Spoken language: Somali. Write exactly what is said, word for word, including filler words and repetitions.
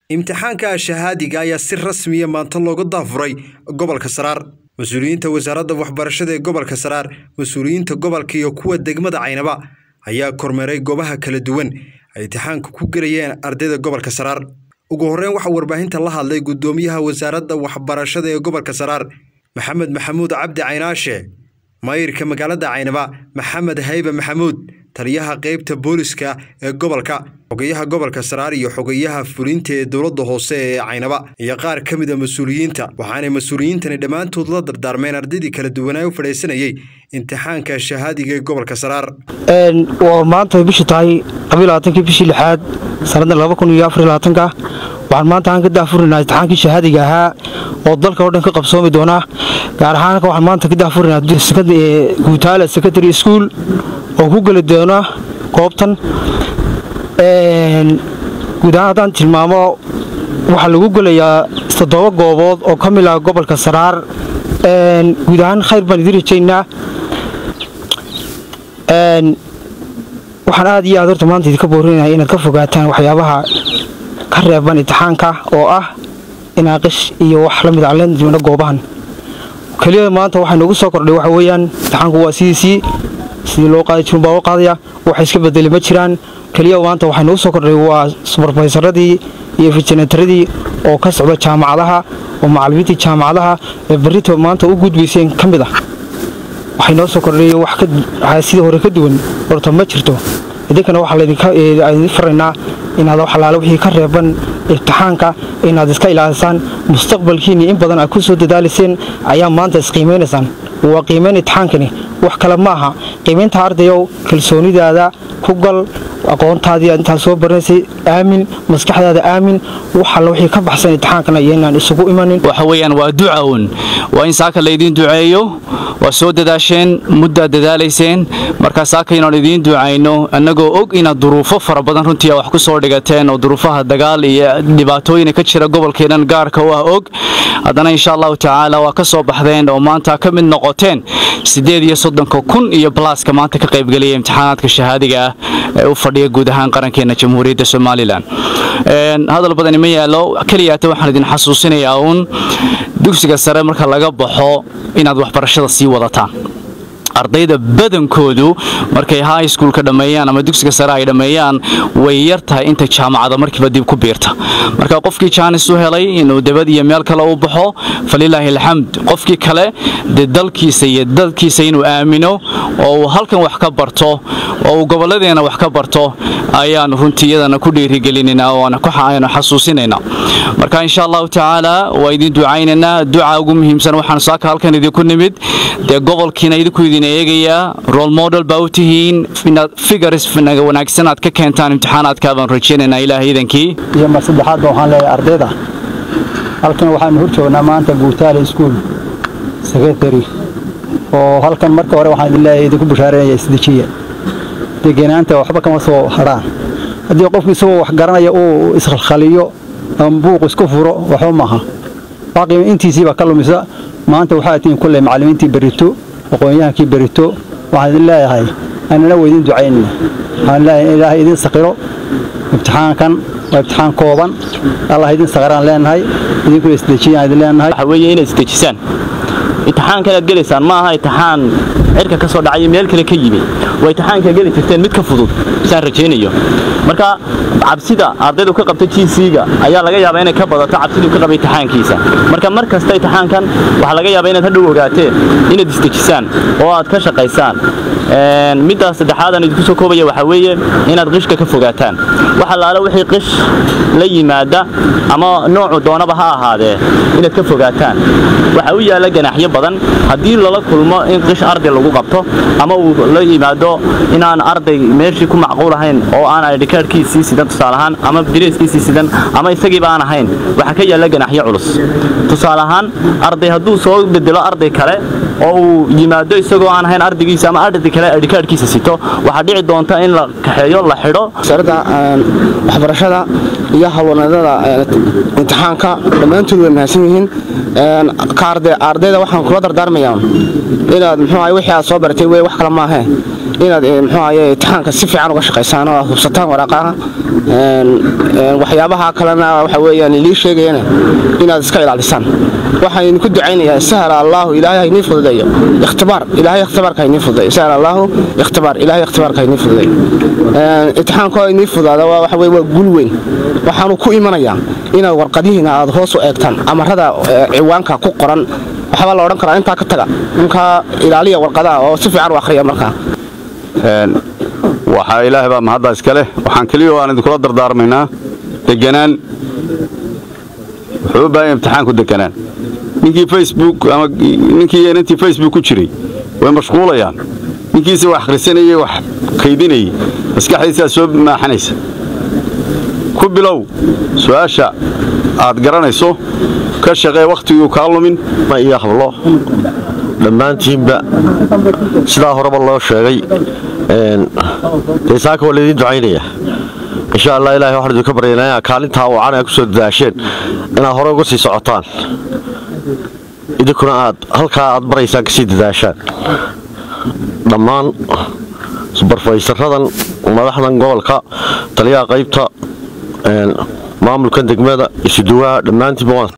imtixaanka shahaadiga ayaa si rasmi ah maanta looga daafuray gobolka Saraar. Mas'uuliyiinta wasaaradda waxbarashada ee gobolka Saraar, mas'uuliyiinta gobolka iyo kuwa degmada Caynaba ayaa kormeeray goobaha kala duwan ay imtixaanka ku galayeen ardayda gobolka Saraar. Ugu horreyn waxa warbaahinta la hadlay gudoomiyaha wasaaradda waxbarashada ee gobolka Saraar, Maxamed Maxamuud Cabdi Caynaashe, maayirka magaalada Caynaba, Maxamed Hayba Maxamuud, taliyaha qaybta booliska ee gobolka, xogayaha gobolka Saraar iyo xogayaha fulinta ee dowladda hoose ee Caynaba iyo qaar ka mid ah mas'uuliyiinta. Waxaana mas'uuliyiintani dhamaantood la dardaarmeen ardaydii kala duwan ay u fadhiisanayay imtixaanka shahaadiga ee gobolka Saraar. een waa maanta bishii tahay labaatankii bishii lixaad sanadda laba kun iyo afar iyo labaatan waxaan maanta aan ka daafurnaa imtixaankii shahaadiga ahaa oo dalka oo dhan ka qabsoomi doona. gaar ahaan waxaan maanta ka daafurnaa Guutaale Secondary School oo ku gali doona goobtan. een guud ahaan tilmaamo waxa lagu galayaa toddoba goobood oo ka mid ah gobolka Saraar. een guud ahaan khayr baan idin rajaynaa. een waxaan aad iyo aad horta maanta idinka boorinayaa inaad ka fogaataan waxyaabaha ka reeban imtixaanka oo ah inaaqish iyo wax la mid ah leen doona goobahan. kaliya maanta waxaan ugu soo kordhay waxa weeyaan imtixaanku waa sidii sidii loo qaaday jirin baa loo qaadaya wax iska bedelay ma jiraan. kaliya maanta waxaan ugu soo kordhay waa supervisoradii iyo vigilantaradii oo ka socda jaamacadaha oo macallimiinta jaamacadaha ee barito maanta u gudbiseen kamid ah. waxay noo soo kordhay wax ka sidii hore ka duwan horta ma jirto. idinkana waxa la idinka idin faraynaa inaad wax xalaalo wixii ka reeban imtixaanka inaad iska ilaalisaan mustaqbalkiina in badan aad ku soo dadaaliseen ayaa maanta isqiimeynaysan. waa qiimeyn imtixaankani wax kale ma aha. qiimeynta ardayow kalsoonidaada ku gal aqoontaadii inta soo barnaysay aamin maskaxdaada aamin waxa la wixii ka baxsan imtixaankana inaan isugu imanin. waxa weeyaan waa ducaun waa in saaka la idin duceeyo waa soo dadaasheen muddo dadaaleyseen marka saaka inaan idin ducayno annagoo og inaad duruufo fara badan runtii wax ku soo dhigateen oo duruufaha dagaal iyo dhibaatooyin ka jira gobolkeenan gaarka u ah og haddana insha Allah taala waa ka soo baxdeen oo maanta ka mid noqoteen sideed iyo soddon kun iyo plus ka maanta ka qayb galay imtixaanaadka shahaadiga ah ee u fadhiya guud ahaan qarankeena Jamhuuriyadda Soomaaliland. een hadal badan ma yaalo kaliya waxaan idin xasuusinayaa uun dugsiga sare marka laga baxo inaad waxbarashada sii wadataan. ardayda badankoodu markay high school ka dhameeyaan ama dugsiga sare ay dhameeyaan way yar tahay inta jaamacada markiiba dib ku biirta. marka qofkii chance u helay inuu dibad iyo meel kale u baxo falilaahi alxamd. qofkii kale dalkiisa iyo dadkiisa inuu aamino oo halkan wax ka barto oo goboladeena wax ka barto ayaan runtii iyadana ku dhiirigelinayna oo aan ku xaayno xasuusinayna. marka insha Allah taala waa idin ducaynayna duca ugu muhiimsan waxaan saaka halkan idinku nimid de gobolkiina idinku idin eegaya role model bautihiin figures finaga wanaagsan aad ka keentaan imtixaanaadka baan rajaynayna ilaahay idankii. iyo mar saddexaad waxaan leeyahay ardayda halkan waxaan horjoognaa maanta Guutaale School Secondary oo halkan marka hore waxaan idin leeyahay idinku bushaareeyay isdijiye deegaanaanta waxba kama soo haraan. haddii qofku isagoo wax garanaya uu iskhaliyo ama buuq isku furo waxba maaha. baaqi intiisiiba ka lumisa maanta waxaa tiin kulay macallimiintii barito aqoonyahankii barito waxaan idin leeyahay anana weydin ducaynaa. waxaan leeyahay ilaahay idin saqiro imtixaankan waa imtixaan kooban Allah idin saqaraan leenahay idinku isdejiyaan idin leenahay. waxa weeye inaad isdejisaan imtixaanka aad galeysaan ma aha imtixaan cirka ka soo dhacay meel kale ka yimid waa imtixaanka gali jirteen mid ka fudud saan rajaynayo. marka cabsida ardaydu ka qabta G C-ga ayaa laga yaabaa inay ka badato cabsidu ka qabay imtixaankiisa. marka mar kasta imtixaankan waxa laga yaabaa inaad hadhow ogaateen inaad isdejisaan oo aad ka shaqaysaan. een midda saddexaad aan idinku soo koobaya waxa weeye inaad qishka ka fogaataan. waxa la wixii qish la yimaada ama nooc doonaba ha ahaadee inaad ka fogaataan. waxa uu yaala ganaaxyo badan haddii lala kulmo in qish arday lagu qabto ama uu la yimaado inaan arday meeshii ku macquul ahayn oo aan I D card-kiisii sidan tusaale ahaan ama direeskiisii sidan ama isagii baan ahayn waxa ka yaala ganaaxyo culus. tusaale ahaan arday hadduu soo bedelo arday kale oo uu yimaado isagoo aan ahayn ardaygiisa ama arday kale I D card-kiisa sito waxa dhici doonta in la kaxeeyo la xidho. wasaaradda waxbarashada iyo hawlwadada imtixaanka dhamaantood way mahadsan yihiin. een ardayda waxaan kula dardaarmayaa inaad muxuu ahay wixii aad soo baratay way wax kala ma aha inaad muxuu ahaye imtixaanka si fiican uga shaqaysaan oo hubsataan waraaqaha een waxyaabaha kalena waxa weeyaan ilii sheegayna inaad iska ilaalisaan waxaan ku duceynayaa sahal allah ilaahay inii fududeeyo ikhtibaar ilaahay ikhtibaarka inii fududeeyo sahal allah ikhtibaar ilaahay ikhtibaarka inii fududeeyo een imtixaanka inii fududaada waxa weey waa guul weyn waxaan ku imanayaa inaad warqadihiina aad hoos u eegtaan amarada ciwaanka ku qoran waxa la oran karaa inta ka taga ninka ilaaliya warqadaha oo si fiican u akhriya markaa een waxa ilaahay baa mahad iska leh waxaan kaliya aan idin kula dardaarmaynaa deganaan wuxuu baa imtixaan ku deganaan ninkii Facebook ama ninkii intii Facebook ku jiray way mashquulayaan ninkii si wax akhrisanayay wax kaydinayay maskaxdiisa soo maaxanaysa ku bilow su'aasha aad garanayso ka shaqee waqtigu ka lumin ma iyo hablo dhammaantiinba sida horeba loo sheegay een deesaaka waliin ducaynaya insha Allah ilaahay waxa ka baryaynaa kaalinta oo aan ku soo daasheen ina hore uga sii socotaan idinkuna aad halka aad baraysaan ka sii dadaashaan dhammaan supervisor-radan madaxdan gobolka taliyaha qaybta een maamulka degmada isuduwa dhammaantiinba